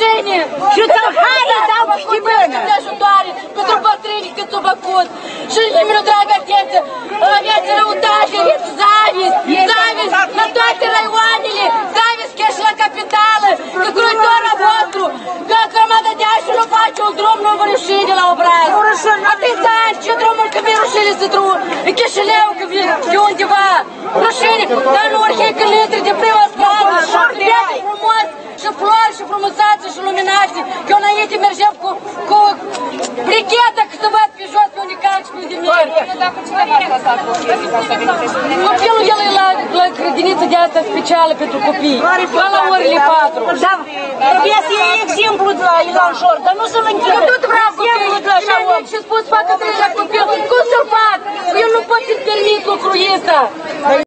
bine! Și tălharii dau știmână! De ajutoare pentru bătrânii cât s-au făcut! Și nimeni nu tragă atenție! Aveți răutate, aveți zavist! Zavist la toate raioanele! Zavist chiar și la capitală! Că croitora vostru! Că Crămada Deașul nu face un drum, nu vă rușine la obraz! Atâția ani, ce drumuri că vin rușine să drum! În Chișinău că vin, de undeva! Rușine! Dar nu oricei că litri de prima stradă! Viață frumos! Și flori, și frumusații, și luminații. Eu înainte mergeam cu bricheta, că să văd pe jos, pe unde calci, pe unde merg. Copilul el e la grădiniță de asta specială pentru copii. La orele 4. Da, trebuie să iei exemplu de la Ilanșor, dar nu să-l închidă. Eu tot vreau copii. Și spus, facă 3 la copil. Cum să-l fac? Eu nu pot să-mi permit lucrul ăsta.